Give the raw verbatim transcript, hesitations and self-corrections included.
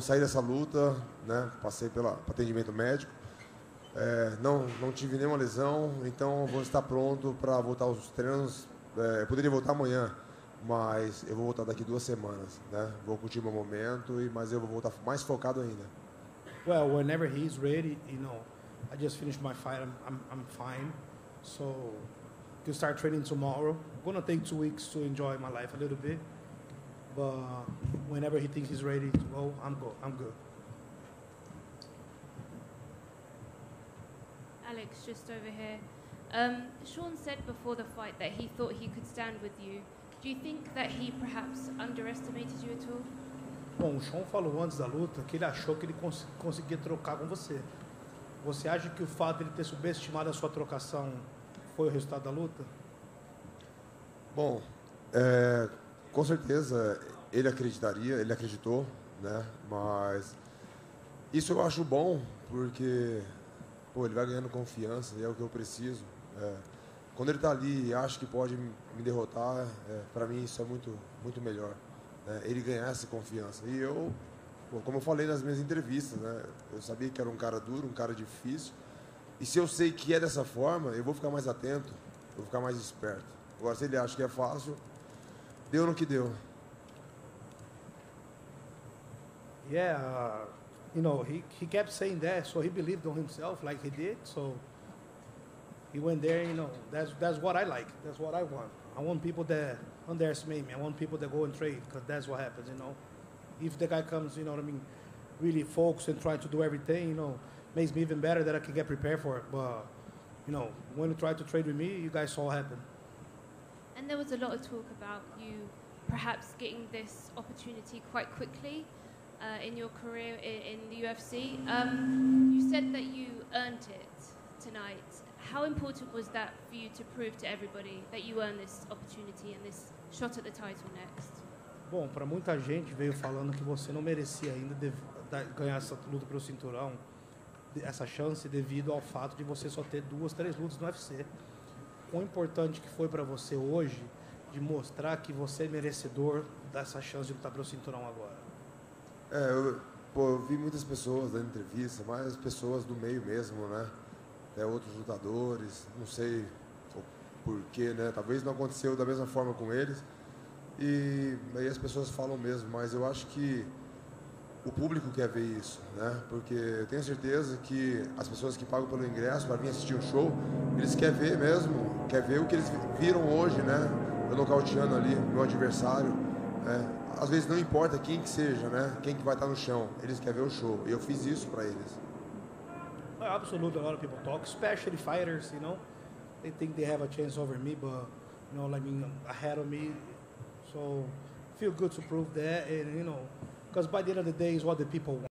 saí dessa luta, né? Passei pelo atendimento médico. É, não, não tive nenhuma lesão, então vou estar pronto para voltar aos treinos. É, eu poderia voltar amanhã, mas eu vou voltar daqui duas semanas, né? Vou curtir meu momento, e, mas eu vou voltar mais focado ainda. Well, whenever he's ready, you know, I just finished my fight. I'm, I'm, I'm fine. So, to start training tomorrow. Gonna take two weeks to enjoy my life a little bit. But whenever he thinks he's ready to go, I'm go. I'm good. Alex, just over here. Um, Sean said before the fight that he thought he could stand with you. Do you think that he perhaps underestimated you at all? Bom, o Sean falou antes da luta que ele achou que ele cons conseguia trocar com você. Você acha que o fato de ele ter subestimado a sua trocação foi o resultado da luta? Bom, é, com certeza ele acreditaria, ele acreditou, né? Mas isso eu acho bom, porque pô, ele vai ganhando confiança e é o que eu preciso. É, quando ele está ali e acha que pode me derrotar, é, para mim isso é muito, muito melhor. Né? Ele ganhar essa confiança. E eu, pô, como eu falei nas minhas entrevistas, né? Eu sabia que era um cara duro, um cara difícil. E se eu sei que é dessa forma, eu vou ficar mais atento, eu vou ficar mais esperto. Agora, se ele acha que é fácil, deu no que deu. Yeah, uh, you know, he, he kept saying that, so he believed on himself like he did. So he went there, you know, that's, that's what I like. That's what I want. I want people that underestimate me. I want people that go and trade, because that's what happens, you know. If the guy comes, you know what I mean, really focused and trying to do everything, you know, makes me even better that I can get prepared for it. But, you know, when you try to trade with me, you guys saw what happened. And there was a lot of talk about you perhaps getting this opportunity quite quickly uh, in your career in, in the U F C. Um, you said that you earned it tonight. How important was that for you to prove to everybody that you earned this opportunity and this shot at the title next? Bom, para muita gente veio falando que você não merecia ainda ganhar essa luta pelo cinturão, essa chance devido ao fato de você só ter duas, três lutas no U F C. Quão importante que foi para você hoje de mostrar que você é merecedor dessa chance de lutar pelo cinturão agora? É, eu, pô, eu vi muitas pessoas dando entrevista, mas pessoas do meio mesmo, né? Até outros lutadores, não sei o porquê, né? Talvez não aconteceu da mesma forma com eles. E aí as pessoas falam mesmo, mas eu acho que o público quer ver isso, né? Porque eu tenho certeza que as pessoas que pagam pelo ingresso para vir assistir um show, eles querem ver mesmo, quer ver o que eles viram hoje, né? Eu nocauteando ali meu adversário, né? Às vezes não importa quem que seja, né? Quem que vai estar no chão, eles querem ver o show. E eu fiz isso para eles. Absolutely, a lot of people talk, especially fighters, you know. They think they have a chance over me, but, you know, like, I mean, ahead of me. So, feel good to prove that, and, you know, because by the end of the day, it's what the people want.